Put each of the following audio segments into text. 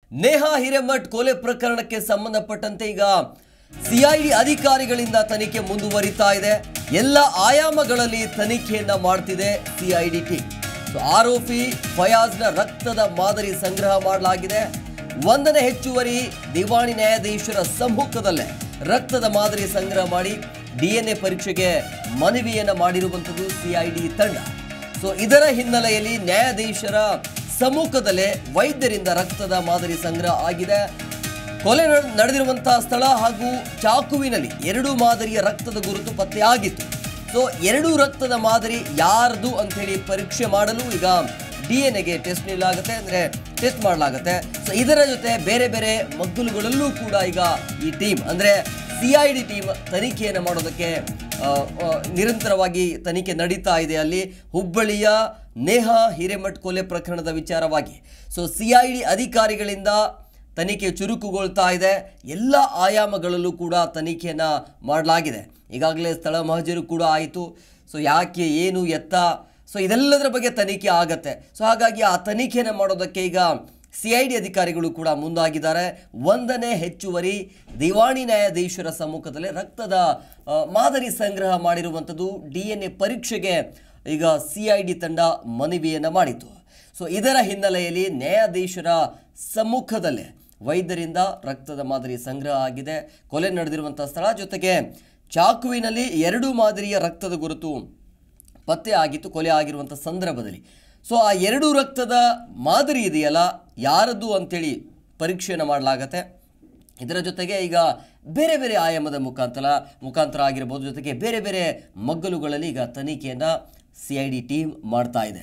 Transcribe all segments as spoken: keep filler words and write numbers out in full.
ನೇಹಾ ಹಿರೇಮಠ್ ಕೊಲೆ ಪ್ರಕರಣಕ್ಕೆ ಸಂಬಂಧಪಟ್ಟಂತೆ ಈಗ ಸಿಐಡಿ ಅಧಿಕಾರಿಗಳಿಂದ ತನಿಖೆ ಮುಂದುವರಿತಾ ಇದೆ. ಎಲ್ಲ ಆಯಾಮಗಳಲ್ಲಿ ತನಿಖೆಯನ್ನ ಮಾಡ್ತಿದೆ ಸಿಐಡಿ ಟೀಮ್. ಆರೋಪಿ ಫಯಾಜ್ನ ರಕ್ತದ ಮಾದರಿ ಸಂಗ್ರಹ ಮಾಡಲಾಗಿದೆ. ಒಂದನೇ ಹೆಚ್ಚುವರಿ ದಿವಾಣಿ ನ್ಯಾಯಾಧೀಶರ ಸಮ್ಮುಖದಲ್ಲೇ ರಕ್ತದ ಮಾದರಿ ಸಂಗ್ರಹ ಮಾಡಿ ಡಿಎನ್ಎ ಪರೀಕ್ಷೆಗೆ ಮನವಿಯನ್ನ ಮಾಡಿರುವಂಥದ್ದು ಸಿಐಡಿ ತಂಡ. ಸೊ ಇದರ ಹಿನ್ನೆಲೆಯಲ್ಲಿ ನ್ಯಾಯಾಧೀಶರ ಸಮ್ಮುಖದಲ್ಲೇ ವೈದ್ಯರಿಂದ ರಕ್ತದ ಮಾದರಿ ಸಂಗ್ರಹ ಆಗಿದೆ. ಕೊಲೆ ನಡೆದಿರುವಂತಹ ಸ್ಥಳ ಹಾಗೂ ಚಾಕುವಿನಲ್ಲಿ ಎರಡು ಮಾದರಿಯ ರಕ್ತದ ಗುರುತು ಪತ್ತೆಯಾಗಿತ್ತು. ಸೊ ಎರಡು ರಕ್ತದ ಮಾದರಿ ಯಾರ್ದು ಅಂತ ಹೇಳಿ ಪರೀಕ್ಷೆ ಮಾಡಲು ಈಗ ಡಿ ಎನ್ ಎಗೆ ಟೆಸ್ಟ್ ನೀಡಲಾಗುತ್ತೆ, ಅಂದರೆ ಟೆಸ್ಟ್ ಮಾಡಲಾಗುತ್ತೆ. ಸೊ ಇದರ ಜೊತೆ ಬೇರೆ ಬೇರೆ ಮಗ್ಗುಲುಗಳಲ್ಲೂ ಕೂಡ ಈಗ ಈ ಟೀಮ್ ಅಂದರೆ ಸಿ ಐ ಡಿ ಟೀಮ್ ತನಿಖೆಯನ್ನು ಮಾಡೋದಕ್ಕೆ ನಿರಂತರವಾಗಿ ತನಿಖೆ ನಡೀತಾ ಇದೆ. ಅಲ್ಲಿ ಹುಬ್ಬಳ್ಳಿಯ ನೇಹಾ ಹಿರೇಮಠ್ ಕೊಲೆ ಪ್ರಕರಣದ ವಿಚಾರವಾಗಿ ಸೊ ಸಿ ಐ ಡಿ ಅಧಿಕಾರಿಗಳಿಂದ ತನಿಖೆ ಚುರುಕುಗೊಳ್ತಾ ಇದೆ. ಎಲ್ಲ ಆಯಾಮಗಳಲ್ಲೂ ಕೂಡ ತನಿಖೆಯನ್ನು ಮಾಡಲಾಗಿದೆ. ಈಗಾಗಲೇ ಸ್ಥಳ ಮಹಜರು ಕೂಡ ಆಯಿತು. ಸೊ ಯಾಕೆ ಏನು ಎತ್ತ ಸೊ ಇದೆಲ್ಲದರ ಬಗ್ಗೆ ತನಿಖೆ ಆಗತ್ತೆ. ಸೊ ಹಾಗಾಗಿ ಆ ತನಿಖೆಯನ್ನು ಮಾಡೋದಕ್ಕೆ ಈಗ ಸಿ ಐ ಡಿ ಅಧಿಕಾರಿಗಳು ಕೂಡ ಮುಂದಾಗಿದ್ದಾರೆ. ಒಂದನೇ ಹೆಚ್ಚುವರಿ ದಿವಾಣಿ ನ್ಯಾಯಾಧೀಶರ ಸಮ್ಮುಖದಲ್ಲಿ ರಕ್ತದ ಮಾದರಿ ಸಂಗ್ರಹ ಮಾಡಿರುವಂಥದ್ದು ಡಿ ಎನ್ ಎ ಪರೀಕ್ಷೆಗೆ ಈಗ ಸಿ ಐ ಡಿ ತಂಡ ಮನವಿಯನ್ನು ಮಾಡಿತು. ಸೊ ಇದರ ಹಿನ್ನೆಲೆಯಲ್ಲಿ ನ್ಯಾಯಾಧೀಶರ ಸಮ್ಮುಖದಲ್ಲೇ ವೈದ್ಯರಿಂದ ರಕ್ತದ ಮಾದರಿ ಸಂಗ್ರಹ ಆಗಿದೆ. ಕೊಲೆ ನಡೆದಿರುವಂಥ ಸ್ಥಳ ಜೊತೆಗೆ ಚಾಕುವಿನಲ್ಲಿ ಎರಡು ಮಾದರಿಯ ರಕ್ತದ ಗುರುತು ಪತ್ತೆ ಆಗಿತ್ತು ಕೊಲೆ ಆಗಿರುವಂಥ ಸಂದರ್ಭದಲ್ಲಿ. ಸೊ ಆ ಎರಡು ರಕ್ತದ ಮಾದರಿ ಇದೆಯಲ್ಲ ಯಾರದ್ದು ಅಂಥೇಳಿ ಪರೀಕ್ಷೆಯನ್ನು ಮಾಡಲಾಗತ್ತೆ. ಇದರ ಜೊತೆಗೆ ಈಗ ಬೇರೆ ಬೇರೆ ಆಯಾಮದ ಮುಖಾಂತರ ಮುಖಾಂತರ ಆಗಿರ್ಬೋದು, ಜೊತೆಗೆ ಬೇರೆ ಬೇರೆ ಮಗ್ಗಲುಗಳಲ್ಲಿ ಈಗ ತನಿಖೆಯನ್ನು ಸಿ ಐ ಡಿ ಟೀಮ್ ಮಾಡ್ತಾ ಇದೆ.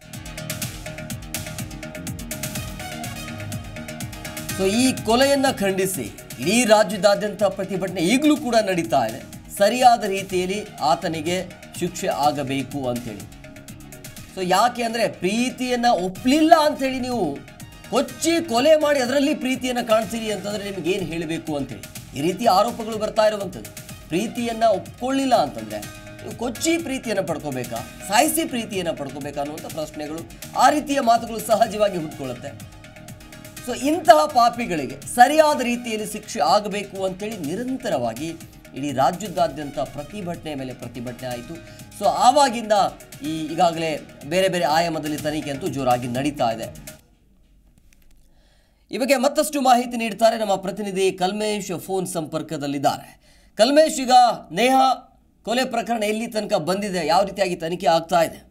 ಸೊ ಈ ಕೊಲೆಯನ್ನು ಖಂಡಿಸಿ ಇಡೀ ರಾಜ್ಯದಾದ್ಯಂತ ಪ್ರತಿಭಟನೆ ಈಗಲೂ ಕೂಡ ನಡೀತಾ ಇದೆ. ಸರಿಯಾದ ರೀತಿಯಲ್ಲಿ ಆತನಿಗೆ ಶಿಕ್ಷೆ ಆಗಬೇಕು ಅಂಥೇಳಿ. ಸೊ ಯಾಕೆ ಅಂದರೆ ಪ್ರೀತಿಯನ್ನು ಒಪ್ಪಲಿಲ್ಲ ಅಂಥೇಳಿ ನೀವು ಕೊಚ್ಚಿ ಕೊಲೆ ಮಾಡಿ ಅದರಲ್ಲಿ ಪ್ರೀತಿಯನ್ನು ಕಾಣಿಸ್ತೀರಿ ಅಂತಂದರೆ ನಿಮಗೇನು ಹೇಳಬೇಕು ಅಂತೇಳಿ ಈ ರೀತಿ ಆರೋಪಗಳು ಬರ್ತಾ ಇರುವಂಥದ್ದು. ಪ್ರೀತಿಯನ್ನು ಒಪ್ಕೊಳ್ಳಿಲ್ಲ ಅಂತಂದರೆ ನೀವು ಕೊಚ್ಚಿ ಪ್ರೀತಿಯನ್ನು ಪಡ್ಕೋಬೇಕಾ, ಸಾಯಿಸಿ ಪ್ರೀತಿಯನ್ನು ಪಡ್ಕೋಬೇಕಾ ಅನ್ನುವಂಥ ಪ್ರಶ್ನೆಗಳು, ಆ ರೀತಿಯ ಮಾತುಗಳು ಸಹಜವಾಗಿ ಹುಟ್ಕೊಳ್ಳುತ್ತೆ. ಸೊ ಇಂತಹ ಪಾಪಿಗಳಿಗೆ ಸರಿಯಾದ ರೀತಿಯಲ್ಲಿ ಶಿಕ್ಷೆ ಆಗಬೇಕು ಅಂತೇಳಿ ನಿರಂತರವಾಗಿ ಇಡೀ ರಾಜ್ಯದಾದ್ಯಂತ ಪ್ರತಿಭಟನೆ ಮೇಲೆ ಪ್ರತಿಭಟನೆ ಆಯಿತು. ಸೊ ಆವಾಗಿಂದ ಈ ಈಗಾಗಲೇ ಬೇರೆ ಬೇರೆ ಆಯಾಮದಲ್ಲಿ ತನಿಖೆ ಅಂತೂ ಜೋರಾಗಿ ನಡೀತಾ ಇದೆ. ಈ ಬಗ್ಗೆ ಮತ್ತಷ್ಟು ಮಾಹಿತಿ ನೀಡ್ತಾರೆ ನಮ್ಮ ಪ್ರತಿನಿಧಿ ಕಲ್ಮೇಶ್ ಫೋನ್ ಸಂಪರ್ಕದಲ್ಲಿದ್ದಾರೆ. ಕಲ್ಮೇಶ್, ಈಗ ನೇಹಾ ಕೊಲೆ ಪ್ರಕರಣ ಎಲ್ಲಿ ತನಕ ಬಂದಿದೆ, ಯಾವ ರೀತಿಯಾಗಿ ತನಿಖೆ ಆಗ್ತಾ ಇದೆ?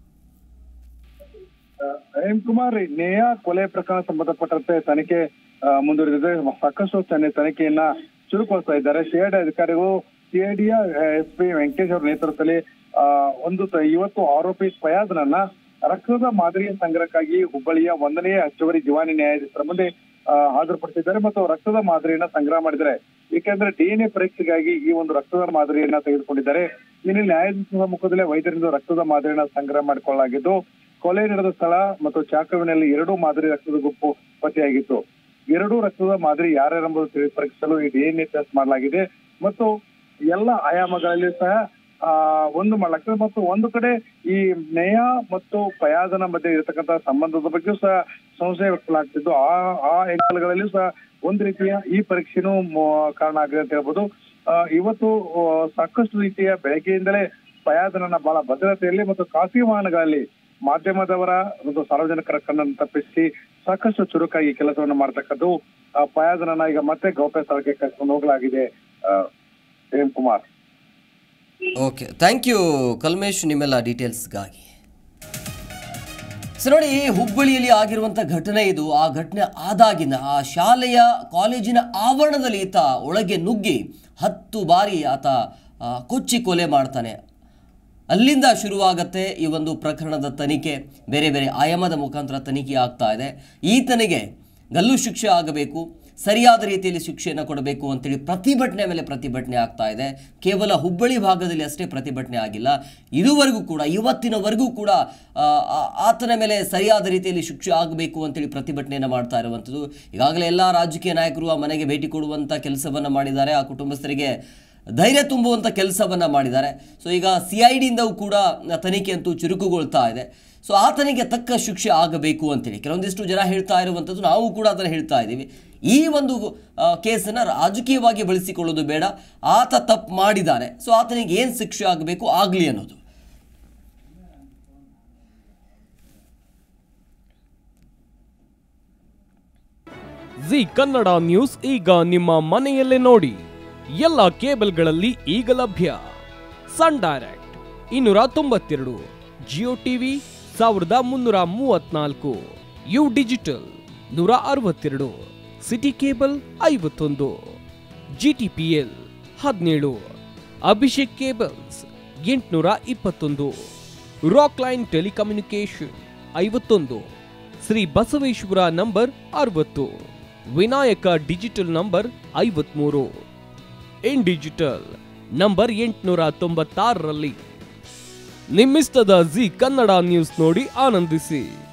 ಹೇಮ್ ಕುಮಾರ್, ನೇಹಾ ಕೊಲೆ ಪ್ರಕರಣ ಸಂಬಂಧಪಟ್ಟಂತೆ ತನಿಖೆ ಮುಂದುವರಿದಿದೆ. ಸಾಕಷ್ಟು ತನಿಖೆಯನ್ನ ಚುರುಕುಗೊಳಿಸ್ತಾ ಇದ್ದಾರೆ ಸಿಐಡಿ ಅಧಿಕಾರಿಗಳು. ಸಿಐಡಿಯ ಎಸ್ ಪಿ ವೆಂಕಟೇಶ್ ಅವರ ನೇತೃತ್ವದಲ್ಲಿ ಒಂದು ಇವತ್ತು ಆರೋಪಿ ಫಯಾಜ್ನನ್ನ ರಕ್ತದ ಮಾದರಿಯ ಸಂಗ್ರಹಕ್ಕಾಗಿ ಹುಬ್ಬಳ್ಳಿಯ ಒಂದನೇ ಹೆಚ್ಚುವರಿ ದಿವಾಣಿ ನ್ಯಾಯಾಧೀಶರ ಮುಂದೆ ಹಾಜರುಪಡಿಸಿದ್ದಾರೆ ಮತ್ತು ರಕ್ತದ ಮಾದರಿಯನ್ನ ಸಂಗ್ರಹ ಮಾಡಿದ್ದಾರೆ. ಏಕೆಂದ್ರೆ ಡಿಎನ್ಎ ಪರೀಕ್ಷೆಗಾಗಿ ಈ ಒಂದು ರಕ್ತದ ಮಾದರಿಯನ್ನ ತೆಗೆದುಕೊಂಡಿದ್ದಾರೆ. ಇನ್ನು ನ್ಯಾಯಾಧೀಶರ ಸಮ್ಮುಖದಲ್ಲೇ ವೈದ್ಯರಿಂದ ರಕ್ತದ ಮಾದರಿಯನ್ನ ಸಂಗ್ರಹ ಮಾಡಿಕೊಳ್ಳಲಾಗಿದ್ದು, ಕೊಲೆ ನಡೆದ ಸ್ಥಳ ಮತ್ತು ಚಾಕುವಿನಲ್ಲಿ ಎರಡು ಮಾದರಿ ರಕ್ತದ ಗುಂಪು ಪತ್ತೆಯಾಗಿತ್ತು. ಎರಡು ರಕ್ತದ ಮಾದರಿ ಯಾರ್ಯಾರೆಂಬುದು ತಿಳಿ ಪರೀಕ್ಷಿಸಲು ಈ ಡಿಎನ್ಎ ಟೆಸ್ಟ್ ಮಾಡಲಾಗಿದೆ ಮತ್ತು ಎಲ್ಲ ಆಯಾಮಗಳಲ್ಲಿ ಸಹ ಆ ಒಂದು ಮಾಡಲಾಗ್ತದೆ. ಮತ್ತು ಒಂದು ಕಡೆ ಈ ನೇಹಾ ಮತ್ತು ಫಯಾಜ್ನ ಮಧ್ಯೆ ಇರತಕ್ಕಂತಹ ಸಂಬಂಧದ ಬಗ್ಗೆ ಸಹ ಸಂಶಯ ವ್ಯಕ್ತಲಾಗ್ತಿದ್ದು, ಆ ಆ ಎಂಗಲ್ಗಳಲ್ಲಿಯೂ ಸಹ ಒಂದು ರೀತಿಯ ಈ ಪರೀಕ್ಷೆನೂ ಕಾರಣ ಆಗಿದೆ ಅಂತ ಹೇಳ್ಬೋದು. ಇವತ್ತು ಸಾಕಷ್ಟು ರೀತಿಯ ಬೆಳಗ್ಗೆಯಿಂದಲೇ ಫಯಾಜ್ನನ್ನ ಬಹಳ ಭದ್ರತೆಯಲ್ಲಿ ಮತ್ತು ಖಾಸಗಿ ವಾಹನಗಳಲ್ಲಿ ಮಾಧ್ಯಮದವರ ಮತ್ತು ಸಾರ್ವಜನಿಕರ ಕಣ್ಣನ್ನು ತಪ್ಪಿಸಿ ಸಾಕಷ್ಟು ಚುರುಕಾಗಿ ಕೆಲಸವನ್ನು ಮಾಡ್ತಕ್ಕದ್ದು. ಫಯಾಜ್ನನ್ನ ಈಗ ಮತ್ತೆ ಗೌಪ್ಯ ಸ್ಥಳಕ್ಕೆ ಕರ್ಕೊಂಡು ಹೋಗಲಾಗಿದೆ. Hem Kumar, okay, thank you Kalmesh ನಿಮ್ಮೆಲ್ಲ ಡೀಟೇಲ್ಸ್ಗಾಗಿ. ಸೊ ನೋಡಿ, ಹುಬ್ಬಳ್ಳಿಯಲ್ಲಿ ಆಗಿರುವಂಥ ಘಟನೆ ಇದು. ಆ ಘಟನೆ ಆದಾಗಿನ ಆ ಶಾಲೆಯ ಕಾಲೇಜಿನ ಆವರಣದಲ್ಲಿ ಈತ ಒಳಗೆ ನುಗ್ಗಿ ಹತ್ತು ಬಾರಿ ಆತ ಕೊಚ್ಚಿ ಕೊಲೆ ಮಾಡ್ತಾನೆ. ಅಲ್ಲಿಂದ ಶುರುವಾಗತ್ತೆ ಈ ಒಂದು ಪ್ರಕರಣದ ತನಿಖೆ. ಬೇರೆ ಬೇರೆ ಆಯಾಮದ ಮುಖಾಂತರ ತನಿಖೆ ಆಗ್ತಾ ಇದೆ. ಈತನಿಗೆ ಗಲ್ಲು ಶಿಕ್ಷೆ ಆಗಬೇಕು, ಸರಿಯಾದ ರೀತಿಯಲ್ಲಿ ಶಿಕ್ಷೆಯನ್ನು ಕೊಡಬೇಕು ಅಂತೇಳಿ ಪ್ರತಿಭಟನೆ ಮೇಲೆ ಪ್ರತಿಭಟನೆ ಆಗ್ತಾ ಇದೆ. ಕೇವಲ ಹುಬ್ಬಳ್ಳಿ ಭಾಗದಲ್ಲಿ ಅಷ್ಟೇ ಪ್ರತಿಭಟನೆ ಆಗಿಲ್ಲ, ಇದುವರೆಗೂ ಕೂಡ ಇವತ್ತಿನವರೆಗೂ ಕೂಡ ಆತನ ಮೇಲೆ ಸರಿಯಾದ ರೀತಿಯಲ್ಲಿ ಶಿಕ್ಷೆ ಆಗಬೇಕು ಅಂತೇಳಿ ಪ್ರತಿಭಟನೆಯನ್ನು ಮಾಡ್ತಾ ಇರುವಂಥದ್ದು. ಈಗಾಗಲೇ ಎಲ್ಲ ರಾಜಕೀಯ ನಾಯಕರು ಆ ಮನೆಗೆ ಭೇಟಿ ಕೊಡುವಂಥ ಕೆಲಸವನ್ನು ಮಾಡಿದ್ದಾರೆ. ಆ ಕುಟುಂಬಸ್ಥರಿಗೆ ಧೈರ್ಯ ತುಂಬುವಂಥ ಕೆಲಸವನ್ನು ಮಾಡಿದ್ದಾರೆ. ಸೊ ಈಗ ಸಿ ಐ ಡಿಯಿಂದವೂ ಕೂಡ ತನಿಖೆ ಅಂತೂ ಚುರುಕುಗೊಳ್ತಾ ಇದೆ. ಸೊ ಆತನಿಗೆ ತಕ್ಕ ಶಿಕ್ಷೆ ಆಗಬೇಕು ಅಂತೇಳಿ ಕೆಲವೊಂದಿಷ್ಟು ಜನ ಹೇಳ್ತಾ ಇರುವಂಥದ್ದು, ನಾವು ಕೂಡ ಅದನ್ನು ಹೇಳ್ತಾ ಇದ್ದೀವಿ. ಈ ಒಂದು ಕೇಸನ್ನು ರಾಜಕೀಯವಾಗಿ ಬಳಸಿಕೊಳ್ಳೋದು ಬೇಡ. ಆತ ತಪ್ಪು ಮಾಡಿದ್ದಾನೆ, ಸೊ ಆತನಿಗೆ ಏನು ಶಿಕ್ಷೆ ಆಗಬೇಕು ಆಗಲಿ ಅನ್ನೋದು. ಜಿ ಕನ್ನಡ ನ್ಯೂಸ್ ಈಗ ನಿಮ್ಮ ಮನೆಯಲ್ಲೇ ನೋಡಿ. ಎಲ್ಲ ಕೇಬಲ್ಗಳಲ್ಲಿ ಈಗ ಲಭ್ಯ. ಸನ್ ಡೈರೆಕ್ಟ್ ಇನ್ನೂರ ತೊಂಬತ್ತೆರಡು, ಜಿಯೋ ಟಿವಿ ಸಾವಿರದ ಮುನ್ನೂರ ಮೂವತ್ನಾಲ್ಕು, ಯು ಡಿಜಿಟಲ್ ನೂರ ಅರವತ್ತೆರಡು, ಸಿಟಿ ಕೇಬಲ್ ಐವತ್ತೊಂದು, ಜಿಟಿಪಿಎಲ್ ಹದಿನೇಳು, ಅಭಿಷೇಕ್ ಕೇಬಲ್ಸ್ ಎಂಟುನೂರ ಇಪ್ಪತ್ತೊಂದು, ರಾಕ್ ಲೈನ್ ಟೆಲಿಕಮ್ಯುನಿಕೇಶನ್ ಐವತ್ತೊಂದು, ಶ್ರೀ ಬಸವೇಶ್ವರ ನಂಬರ್ ಅರವತ್ತು, ವಿನಾಯಕ ಡಿಜಿಟಲ್ ನಂಬರ್ ಐವತ್ಮೂರು, ಇನ್ ಡಿಜಿಟಲ್ ನಂಬರ್ ಎಂಟುನೂರ ತೊಂಬತ್ತಾರರಲ್ಲಿ. ನಿಮ್ಮಿಸ್ತದ ಜಿ ಕನ್ನಡ ನ್ಯೂಸ್ ನೋಡಿ ಆನಂದಿಸಿ.